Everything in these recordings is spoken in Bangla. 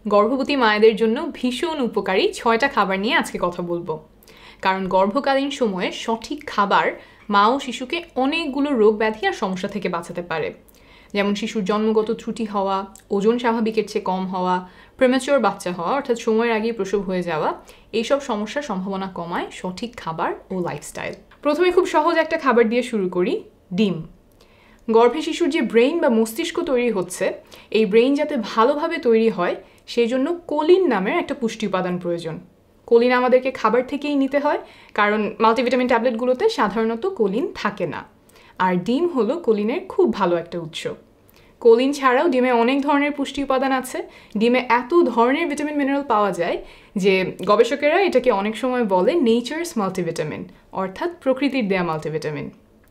গর্ভবতী মায়েদের জন্য ভীষণ উপকারী 6টা খাবার নিয়ে আজকে কথা বলবো। কারণ গর্ভকালীন সময়ে সঠিক খাবার মা ও শিশুকে অনেকগুলো রোগ ব্যাধি আর সমস্যা থেকে বাঁচাতে পারে। যেমন শিশুর জন্মগত ত্রুটি হওয়া, ওজন স্বাভাবিকের চেয়ে কম হওয়া, প্রিম্যাচিওর বাচ্চা হওয়া অর্থাৎ সময়ের আগেই প্রসব হয়ে যাওয়া, এইসব সমস্যার সম্ভাবনা কমায় সঠিক খাবার ও লাইফস্টাইল। প্রথমে খুব সহজ একটা খাবার দিয়ে শুরু করি, ডিম। গর্ভে শিশুর যে ব্রেইন বা মস্তিষ্ক তৈরি হচ্ছে, এই ব্রেইন যাতে ভালোভাবে তৈরি হয় সেই জন্য কোলিন নামের একটা পুষ্টি উপাদান প্রয়োজন। কোলিন আমাদেরকে খাবার থেকেই নিতে হয়, কারণ মাল্টিভিটামিন ট্যাবলেটগুলোতে সাধারণত কোলিন থাকে না। আর ডিম হলো কোলিনের খুব ভালো একটা উৎস। কোলিন ছাড়াও ডিমে অনেক ধরনের পুষ্টি উপাদান আছে। ডিমে এত ধরনের ভিটামিন মিনারেল পাওয়া যায় যে গবেষকেরা এটাকে অনেক সময় বলে নেচার্স মাল্টিভিটামিন, অর্থাৎ প্রকৃতির দেয়া মাল্টিভিটামিন।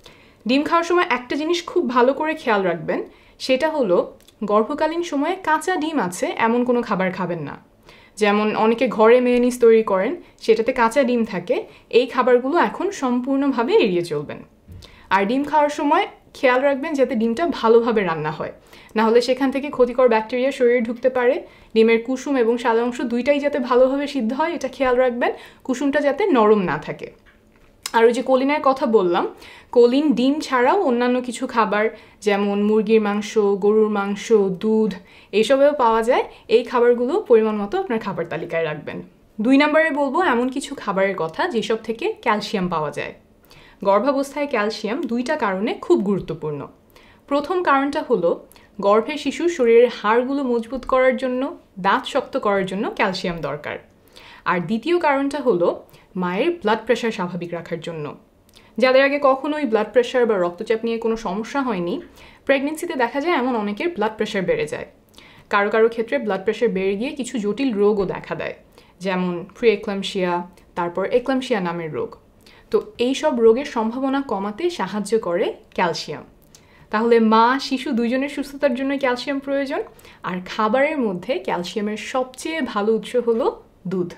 ডিম খাওয়ার সময় একটা জিনিস খুব ভালো করে খেয়াল রাখবেন, সেটা হলো গর্ভকালীন সময়ে কাঁচা ডিম আছে এমন কোনো খাবার খাবেন না। যেমন অনেকে ঘরে মেয়োনিজ তৈরি করেন, সেটাতে কাঁচা ডিম থাকে, এই খাবারগুলো এখন সম্পূর্ণভাবে এড়িয়ে চলবেন। আর ডিম খাওয়ার সময় খেয়াল রাখবেন যাতে ডিমটা ভালোভাবে রান্না হয়, না হলে সেখান থেকে ক্ষতিকর ব্যাকটেরিয়া শরীরে ঢুকতে পারে। ডিমের কুসুম এবং সাদা অংশ দুইটাই যাতে ভালোভাবে সিদ্ধ হয় এটা খেয়াল রাখবেন, কুসুমটা যাতে নরম না থাকে। আর ওই যে কোলিনের কথা বললাম, কোলিন ডিম ছাড়াও অন্যান্য কিছু খাবার যেমন মুরগির মাংস, গরুর মাংস, দুধ এইসবেও পাওয়া যায়। এই খাবারগুলো পরিমাণ মতো আপনার খাবার তালিকায় রাখবেন। 2 নম্বরে বলবো এমন কিছু খাবারের কথা যেসব থেকে ক্যালসিয়াম পাওয়া যায়। গর্ভাবস্থায় ক্যালসিয়াম 2টা কারণে খুব গুরুত্বপূর্ণ। প্রথম কারণটা হলো গর্ভের শিশুর শরীরের হাড়গুলো মজবুত করার জন্য, দাঁত শক্ত করার জন্য ক্যালসিয়াম দরকার। আর দ্বিতীয় কারণটা হলো মায়ের ব্লাড প্রেশার স্বাভাবিক রাখার জন্য। যাদের আগে কখনোই ব্লাড প্রেশার বা রক্তচাপ নিয়ে কোনো সমস্যা হয়নি, প্রেগনেন্সিতে দেখা যায় এমন অনেকের ব্লাড প্রেশার বেড়ে যায়। কারো কারো ক্ষেত্রে ব্লাড প্রেশার বেড়ে গিয়ে কিছু জটিল রোগও দেখা দেয়, যেমন প্রি-এক্লাম্পসিয়া, তারপর এক্লাম্পসিয়া নামের রোগ। তো এই সব রোগের সম্ভাবনা কমাতে সাহায্য করে ক্যালসিয়াম। তাহলে মা শিশু দুইজনের সুস্থতার জন্য ক্যালসিয়াম প্রয়োজন। আর খাবারের মধ্যে ক্যালসিয়ামের সবচেয়ে ভালো উৎস হলো দুধ।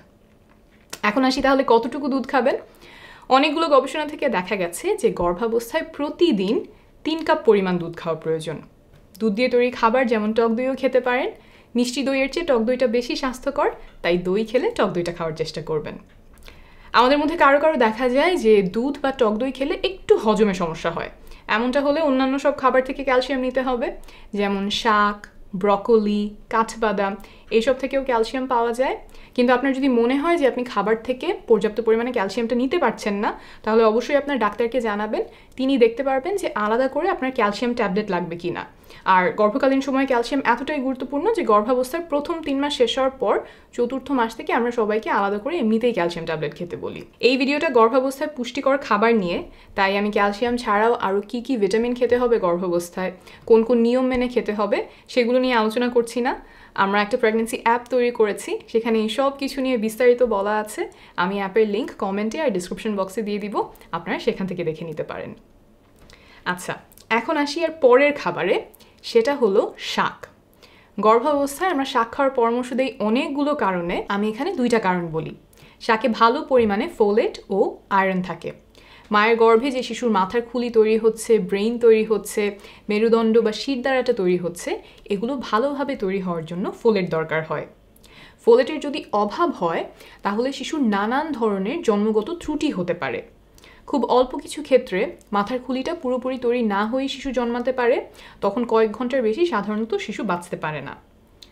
এখন আসি তাহলে কতটুকু দুধ খাবেন। অনেকগুলো গবেষণা থেকে দেখা গেছে যে গর্ভাবস্থায় প্রতিদিন 3 কাপ পরিমাণ দুধ খাওয়া প্রয়োজন। দুধ দিয়ে তৈরি খাবার যেমন টক দইও খেতে পারেন। মিষ্টি দইয়ের চেয়ে টক দইটা বেশি স্বাস্থ্যকর, তাই দই খেলে টক দইটা খাওয়ার চেষ্টা করবেন। আমাদের মধ্যে কারো কারো দেখা যায় যে দুধ বা টক দই খেলে একটু হজমে সমস্যা হয়। এমনটা হলে অন্যান্য সব খাবার থেকে ক্যালসিয়াম নিতে হবে, যেমন শাক, ব্রকোলি, কাঠবাদাম এইসব থেকেও ক্যালসিয়াম পাওয়া যায়। কিন্তু আপনার যদি মনে হয় যে আপনি খাবার থেকে পর্যাপ্ত পরিমাণে ক্যালসিয়ামটা নিতে পারছেন না, তাহলে অবশ্যই আপনার ডাক্তারকে জানাবেন। তিনি দেখতে পারবেন যে আলাদা করে আপনার ক্যালসিয়াম ট্যাবলেট লাগবে কিনা। আর গর্ভকালীন সময়ে ক্যালসিয়াম এতটাই গুরুত্বপূর্ণ যে গর্ভাবস্থার প্রথম 3 মাস শেষ হওয়ার পর 4র্থ মাস থেকে আমরা সবাইকে আলাদা করে এমনিতেই ক্যালসিয়াম ট্যাবলেট খেতে বলি। এই ভিডিওটা গর্ভাবস্থায় পুষ্টিকর খাবার নিয়ে, তাই আমি ক্যালসিয়াম ছাড়াও আরও কী কী ভিটামিন খেতে হবে গর্ভাবস্থায়, কোন কোন নিয়ম মেনে খেতে হবে সেগুলো নিয়ে আলোচনা করছি না। আমরা একটা প্রেগনেন্সি অ্যাপ তৈরি করেছি, সেখানে এই সব কিছু নিয়ে বিস্তারিত বলা আছে। আমি অ্যাপের লিঙ্ক কমেন্টে আর ডিসক্রিপশন বক্সে দিয়ে দিব, আপনারা সেখান থেকে দেখে নিতে পারেন। আচ্ছা, এখন আসি আর পরের খাবারে, সেটা হলো শাক। গর্ভাবস্থায় আমরা শাক খাওয়ার পরামর্শ দেই অনেকগুলো কারণে, আমি এখানে 2টা কারণ বলি। শাকে ভালো পরিমাণে ফোলেট ও আয়রন থাকে। মায়ের গর্ভে যে শিশুর মাথার খুলি তৈরি হচ্ছে, ব্রেইন তৈরি হচ্ছে, মেরুদণ্ড বা শিরদাঁড়াটা তৈরি হচ্ছে, এগুলো ভালোভাবে তৈরি হওয়ার জন্য ফোলেট দরকার হয়। ফোলেটের যদি অভাব হয় তাহলে শিশুর নানান ধরনের জন্মগত ত্রুটি হতে পারে। খুব অল্প কিছু ক্ষেত্রে মাথার খুলিটা পুরোপুরি তৈরি না হয়েই শিশু জন্মাতে পারে, তখন কয়েক ঘন্টার বেশি সাধারণত শিশু বাঁচতে পারে না।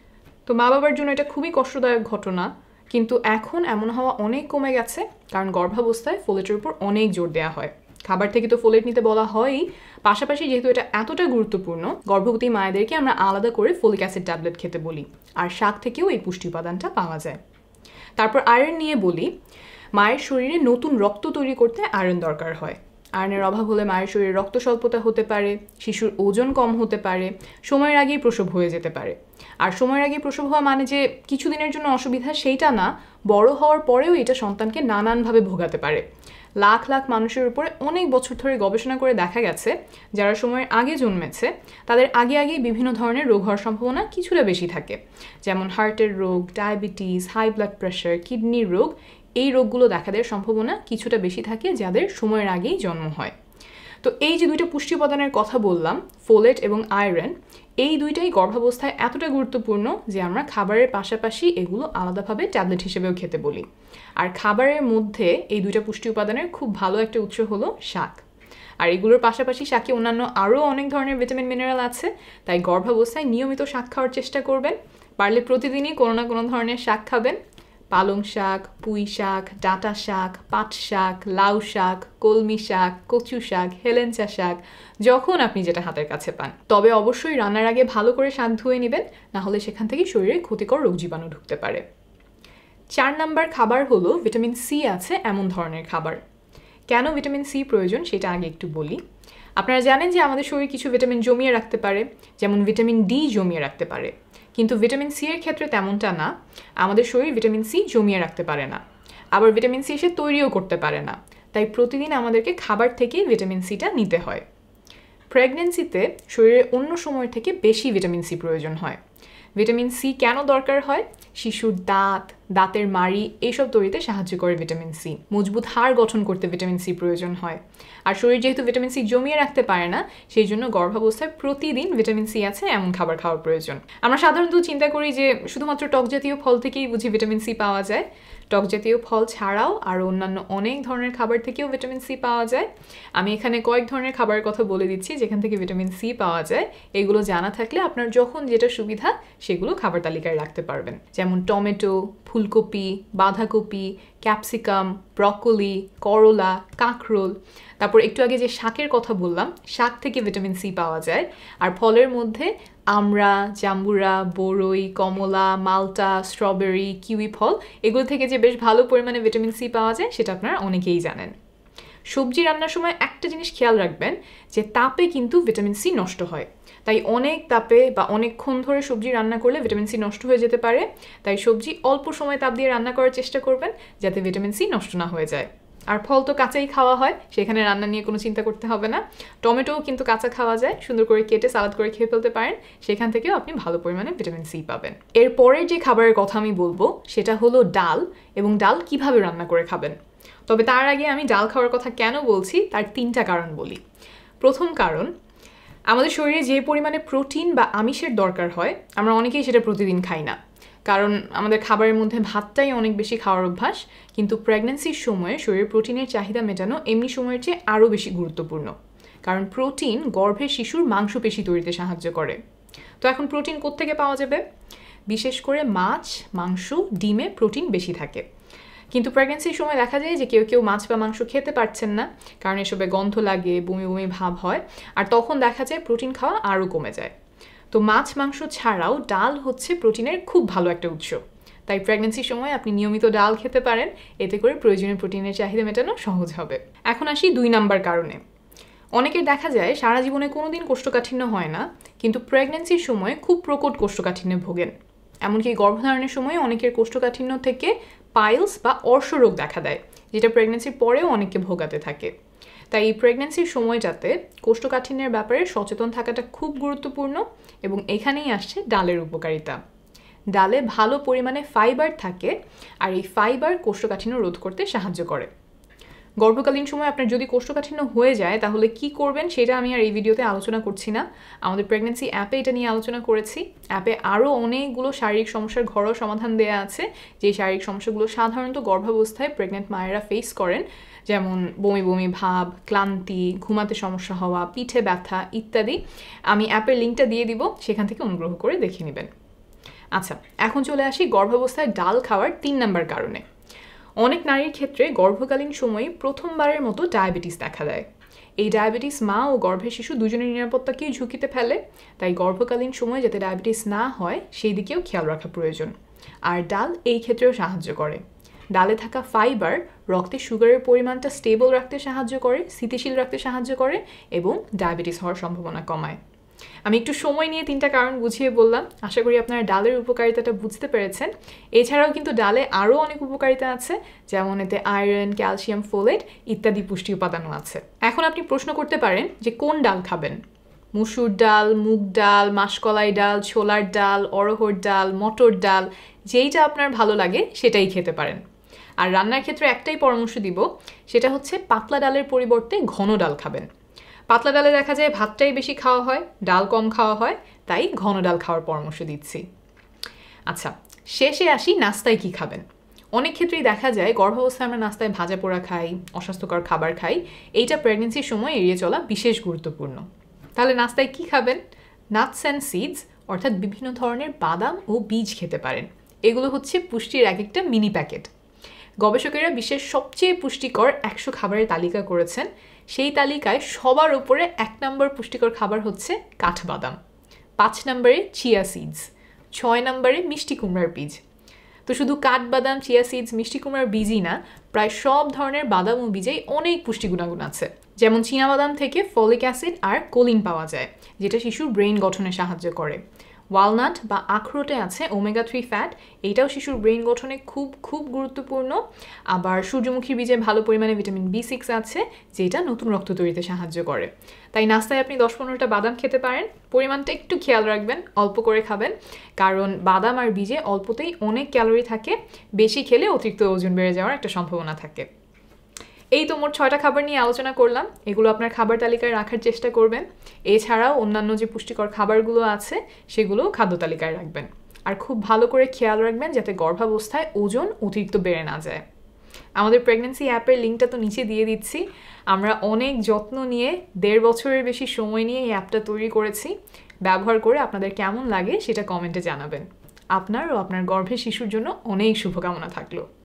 তো মা বাবার জন্য এটা খুবই কষ্টদায়ক ঘটনা, কিন্তু এখন এমন হওয়া অনেক কমে গেছে, কারণ গর্ভাবস্থায় ফোলেটের উপর অনেক জোর দেওয়া হয়। খাবার থেকে তো ফোলেট নিতে বলা হয়ই, পাশাপাশি যেহেতু এটা এতটা গুরুত্বপূর্ণ, গর্ভবতী মায়েদেরকে আমরা আলাদা করে ফোলিক অ্যাসিড ট্যাবলেট খেতে বলি। আর শাক থেকেও এই পুষ্টি উপাদানটা পাওয়া যায়। তারপর আয়রন নিয়ে বলি, মায়ের শরীরে নতুন রক্ত তৈরি করতে আয়রন দরকার হয়। আয়রনের অভাব হলে মায়ের শরীরে রক্ত স্বল্পতা হতে পারে, শিশুর ওজন কম হতে পারে, সময়ের আগেই প্রসব হয়ে যেতে পারে। আর সময়ের আগে প্রসব হওয়া মানে যে কিছুদিনের জন্য অসুবিধা সেইটা না, বড় হওয়ার পরেও এটা সন্তানকে নানানভাবে ভোগাতে পারে। লাখ লাখ মানুষের উপরে অনেক বছর ধরে গবেষণা করে দেখা গেছে, যারা সময়ের আগে জন্মেছে তাদের আগেই বিভিন্ন ধরনের রোগ হওয়ার সম্ভাবনা কিছুটা বেশি থাকে, যেমন হার্টের রোগ, ডায়াবেটিস, হাই ব্লাড প্রেশার, কিডনির রোগ। এই রোগগুলো দেখা দেওয়ার সম্ভাবনা কিছুটা বেশি থাকে যাদের সময়ের আগেই জন্ম হয়। তো তো এই যে দুইটা পুষ্টি উপাদানের কথা বললাম, ফোলেট এবং আয়রন, এই দুইটাই গর্ভাবস্থায় এতটা গুরুত্বপূর্ণ যে আমরা খাবারের পাশাপাশি এগুলো আলাদাভাবে ট্যাবলেট হিসেবেও খেতে বলি। আর খাবারের মধ্যে এই দুইটা পুষ্টি উপাদানের খুব ভালো একটা উৎস হলো শাক। আর এগুলোর পাশাপাশি শাকে অন্যান্য আরও অনেক ধরনের ভিটামিন মিনারেল আছে, তাই গর্ভাবস্থায় নিয়মিত শাক খাওয়ার চেষ্টা করবেন। পারলে প্রতিদিনই কোনো না কোনো ধরনের শাক খাবেন। পালং শাক, পুঁই শাক, ডাঁটা শাক, পাট শাক, লাউ শাক, কলমি শাক, কচু শাক, হেলেঞ্চা শাক, যখন আপনি যেটা হাতের কাছে পান। তবে অবশ্যই রান্নার আগে ভালো করে শাক ধুয়ে নেবেন, না হলে সেখান থেকে শরীরে ক্ষতিকর রোগ জীবাণু ঢুকতে পারে। 4 নাম্বার খাবার হলো ভিটামিন সি আছে এমন ধরনের খাবার। কেন ভিটামিন সি প্রয়োজন সেটা আগে একটু বলি। আপনারা জানেন যে আমাদের শরীর কিছু ভিটামিন জমিয়ে রাখতে পারে, যেমন ভিটামিন ডি জমিয়ে রাখতে পারে, কিন্তু ভিটামিন সি এর ক্ষেত্রে তেমনটা না। আমাদের শরীর ভিটামিন সি জমিয়ে রাখতে পারে না, আবার ভিটামিন সি এসে তৈরিও করতে পারে না। তাই প্রতিদিন আমাদেরকে খাবার থেকেই ভিটামিন সিটা নিতে হয়। প্রেগন্যান্সিতে শরীরে অন্য সময় থেকে বেশি ভিটামিন সি প্রয়োজন হয়। ভিটামিন সি কেন দরকার হয়? শিশুর দাঁতের মাড়ি এইসব তৈরিতে সাহায্য করে ভিটামিন সি। মজবুত হাড় গঠন করতে ভিটামিন সি প্রয়োজন হয়। আর শরীর যেহেতু ভিটামিন সি জমিয়ে রাখতে পারে না, সেই জন্য গর্ভাবস্থায় প্রতিদিন ভিটামিন সি আছে এমন খাবার খাওয়ার প্রয়োজন। আমরা সাধারণত চিন্তা করি যে শুধুমাত্র টক জাতীয় ফল থেকেই বুঝি ভিটামিন সি পাওয়া যায়। টক জাতীয় ফল ছাড়াও আরও অন্যান্য অনেক ধরনের খাবার থেকেও ভিটামিন সি পাওয়া যায়। আমি এখানে কয়েক ধরনের খাবারের কথা বলে দিচ্ছি যেখান থেকে ভিটামিন সি পাওয়া যায়। এগুলো জানা থাকলে আপনার যখন যেটা সুবিধা সেগুলো খাবার তালিকায় রাখতে পারবেন। যেমন টমেটো, ফুলকপি, বাঁধাকপি, ক্যাপসিকাম, ব্রকোলি, করলা, কাঁকরোল। তারপর একটু আগে যে শাকের কথা বললাম, শাক থেকে ভিটামিন সি পাওয়া যায়। আর ফলের মধ্যে আমড়া, জাম্বুরা, বরই, কমলা, মালটা, স্ট্রবেরি, কিউই ফল, এগুলো থেকে যে বেশ ভালো পরিমাণে ভিটামিন সি পাওয়া যায় সেটা আপনারা অনেকেই জানেন। সবজি রান্নার সময় একটা জিনিস খেয়াল রাখবেন যে তাপে কিন্তু ভিটামিন সি নষ্ট হয়। তাই অনেক তাপে বা অনেকক্ষণ ধরে সবজি রান্না করলে ভিটামিন সি নষ্ট হয়ে যেতে পারে। তাই সবজি অল্প সময় তাপ দিয়ে রান্না করার চেষ্টা করবেন যাতে ভিটামিন সি নষ্ট না হয়ে যায়। আর ফল তো কাঁচাই খাওয়া হয়, সেখানে রান্না নিয়ে কোনো চিন্তা করতে হবে না। টমেটোও কিন্তু কাঁচা খাওয়া যায়, সুন্দর করে কেটে সালাদ করে খেয়ে ফেলতে পারেন, সেখান থেকেও আপনি ভালো পরিমাণে ভিটামিন সি পাবেন। এরপরের যে খাবারের কথা আমি বলবো সেটা হলো ডাল, এবং ডাল কিভাবে রান্না করে খাবেন। তবে তার আগে আমি ডাল খাওয়ার কথা কেন বলছি তার 3টা কারণ বলি। প্রথম কারণ, আমাদের শরীরে যে পরিমাণে প্রোটিন বা আমিষের দরকার হয় আমরা অনেকেই সেটা প্রতিদিন খাই না, কারণ আমাদের খাবারের মধ্যে ভাতটাই অনেক বেশি খাওয়ার অভ্যাস। কিন্তু প্রেগন্যান্সির সময়ে শরীরের প্রোটিনের চাহিদা মেটানো এমনি সময়ের চেয়ে আরও বেশি গুরুত্বপূর্ণ, কারণ প্রোটিন গর্ভে শিশুর মাংসপেশি তৈরিতে সাহায্য করে। তো এখন প্রোটিন কোত্থেকে পাওয়া যাবে? বিশেষ করে মাছ, মাংস, ডিমে প্রোটিন বেশি থাকে। কিন্তু প্রেগন্যান্সির সময় দেখা যায় যে কেউ কেউ মাছ বা মাংস খেতে পারছেন না, কারণ এসবে গন্ধ লাগে, বমি বমি ভাব হয়, আর তখন দেখা যায় প্রোটিন খাওয়া আরও কমে যায়। তো মাছ মাংস ছাড়াও ডাল হচ্ছে প্রোটিনের খুব ভালো একটা উৎস। তাই প্রেগন্যান্সির সময় আপনি নিয়মিত ডাল খেতে পারেন, এতে করে প্রয়োজনীয় প্রোটিনের চাহিদা মেটানো সহজ হবে। এখন আসি 2 নাম্বার কারণে। অনেকের দেখা যায় সারা জীবনে কোনোদিন কোষ্ঠকাঠিন্য হয় না, কিন্তু প্রেগন্যান্সির সময় খুব প্রকট কোষ্ঠকাঠিন্যে ভোগেন। এমনকি গর্ভধারণের সময় অনেকের কোষ্ঠকাঠিন্য থেকে পাইলস বা অর্শ রোগ দেখা দেয়, যেটা প্রেগন্যান্সির পরেও অনেককে ভোগাতে থাকে। তাই এই প্রেগন্যান্সির সময়টাতে কোষ্ঠকাঠিন্যের ব্যাপারে সচেতন থাকাটা খুব গুরুত্বপূর্ণ, এবং এখানেই আসছে ডালের উপকারিতা। ডালে ভালো পরিমাণে ফাইবার থাকে, আর এই ফাইবার কোষ্ঠকাঠিন্য রোধ করতে সাহায্য করে। গর্ভকালীন সময় আপনার যদি কোষ্ঠকাঠিন্য হয়ে যায় তাহলে কি করবেন সেটা আমি আর এই ভিডিওতে আলোচনা করছি না। আমাদের প্রেগন্যান্সি অ্যাপে এটা নিয়ে আলোচনা করেছি। অ্যাপে আরও অনেকগুলো শারীরিক সমস্যার ঘরোয়া সমাধান দেওয়া আছে, যে শারীরিক সমস্যাগুলো সাধারণত গর্ভাবস্থায় প্রেগন্যান্ট মায়েরা ফেস করেন, যেমন বমি বমি ভাব, ক্লান্তি, ঘুমাতে সমস্যা হওয়া, পিঠে ব্যথা ইত্যাদি। আমি অ্যাপের লিঙ্কটা দিয়ে দিব, সেখান থেকে অনুগ্রহ করে দেখে নেবেন। আচ্ছা, এখন চলে আসি গর্ভাবস্থায় ডাল খাওয়ার 3 নাম্বার কারণে। অনেক নারীর ক্ষেত্রে গর্ভকালীন সময়ে প্রথমবারের মতো ডায়াবেটিস দেখা দেয়। এই ডায়াবেটিস মা ও গর্ভের শিশু দুজনের নিরাপত্তাকেই ঝুঁকিতে ফেলে, তাই গর্ভকালীন সময়ে যাতে ডায়াবেটিস না হয় সেই দিকেও খেয়াল রাখা প্রয়োজন। আর ডাল এই ক্ষেত্রেও সাহায্য করে। ডালে থাকা ফাইবার রক্তে সুগারের পরিমাণটা স্টেবল রাখতে সাহায্য করে, স্থিতিশীল রাখতে সাহায্য করে, এবং ডায়াবেটিস হওয়ার সম্ভাবনা কমায়। আমি একটু সময় নিয়ে 3টা কারণ বুঝিয়ে বললাম, আশা করি আপনারা ডালের উপকারিতাটা বুঝতে পেরেছেন। এছাড়াও কিন্তু ডালে আরও অনেক উপকারিতা আছে, যেমন এতে আয়রন, ক্যালসিয়াম, ফোলেট ইত্যাদি পুষ্টি উপাদানও আছে। এখন আপনি প্রশ্ন করতে পারেন যে কোন ডাল খাবেন? মসুর ডাল, মুগ ডাল, মাসকলাই ডাল, ছোলার ডাল, অড়হর ডাল, মটর ডাল, যেইটা আপনার ভালো লাগে সেটাই খেতে পারেন। আর রান্নার ক্ষেত্রে একটাই পরামর্শ দিব, সেটা হচ্ছে পাতলা ডালের পরিবর্তে ঘন ডাল খাবেন। পাতলা ডালে দেখা যায় ভাতটাই বেশি খাওয়া হয়, ডাল কম খাওয়া হয়, তাই ঘন ডাল খাওয়ার পরামর্শ দিচ্ছি। আচ্ছা, শেষে আসি নাস্তায় কি খাবেন। অনেক ক্ষেত্রেই দেখা যায় গর্ভাবস্থায় আমরা নাস্তায় ভাজা পোড়া খাই, অস্বাস্থ্যকর খাবার খাই। এইটা প্রেগনেন্সির সময় এড়িয়ে চলা বিশেষ গুরুত্বপূর্ণ। তাহলে নাস্তায় কি খাবেন? নাটস অ্যান্ড সিডস অর্থাৎ বিভিন্ন ধরনের বাদাম ও বীজ খেতে পারেন। এগুলো হচ্ছে পুষ্টির এক একটা মিনি প্যাকেট। গবেষকেরা বিশ্বের সবচেয়ে পুষ্টিকর 100 খাবারের তালিকা করেছেন। সেই তালিকায় সবার উপরে 1 নম্বর পুষ্টিকর খাবার হচ্ছে কাঠবাদাম, 5 নম্বরে চিয়া সিডস, 6 নম্বরে মিষ্টি কুমড়ার বীজ। তো শুধু কাঠবাদাম, চিয়া সিডস, মিষ্টি কুমড়ার বীজই না, প্রায় সব ধরনের বাদাম ও বীজেই অনেক পুষ্টি গুণাগুণ আছে। যেমন চীনাবাদাম থেকে ফলিক অ্যাসিড আর কোলিন পাওয়া যায়, যেটা শিশুর ব্রেইন গঠনে সাহায্য করে। ওয়ালনাট বা আখরোটে আছে ওমেগা 3 ফ্যাট, এইটাও শিশুর ব্রেইন গঠনে খুব খুব গুরুত্বপূর্ণ। আবার সূর্যমুখীর বীজে ভালো পরিমাণে ভিটামিন B6 আছে, যেটা নতুন রক্ত তৈরিতে সাহায্য করে। তাই নাস্তায় আপনি 10-15টা বাদাম খেতে পারেন। পরিমাণটা একটু খেয়াল রাখবেন, অল্প করে খাবেন, কারণ বাদাম আর বীজে অল্পতেই অনেক ক্যালোরি থাকে। বেশি খেলে অতিরিক্ত ওজন বেড়ে যাওয়ার একটা সম্ভাবনা থাকে। এই তো মোট 6টা খাবার নিয়ে আলোচনা করলাম। এগুলো আপনার খাবার তালিকায় রাখার চেষ্টা করবেন। এছাড়াও অন্যান্য যে পুষ্টিকর খাবারগুলো আছে সেগুলোও খাদ্য তালিকায় রাখবেন। আর খুব ভালো করে খেয়াল রাখবেন যাতে গর্ভাবস্থায় ওজন অতিরিক্ত বেড়ে না যায়। আমাদের প্রেগন্যান্সি অ্যাপের লিঙ্কটা তো নিচে দিয়ে দিচ্ছি। আমরা অনেক যত্ন নিয়ে 1.5 বছরের বেশি সময় নিয়ে এই অ্যাপটা তৈরি করেছি। ব্যবহার করে আপনাদের কেমন লাগে সেটা কমেন্টে জানাবেন। আপনার ও আপনার গর্ভের শিশুর জন্য অনেক শুভকামনা থাকলো।